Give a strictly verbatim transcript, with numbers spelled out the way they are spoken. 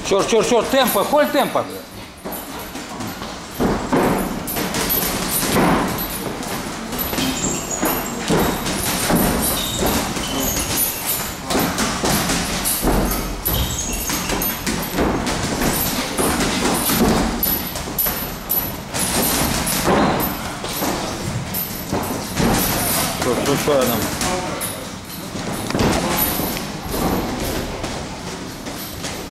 Чор, чор, чор, темпа, холь темпа. Что, что, что я там?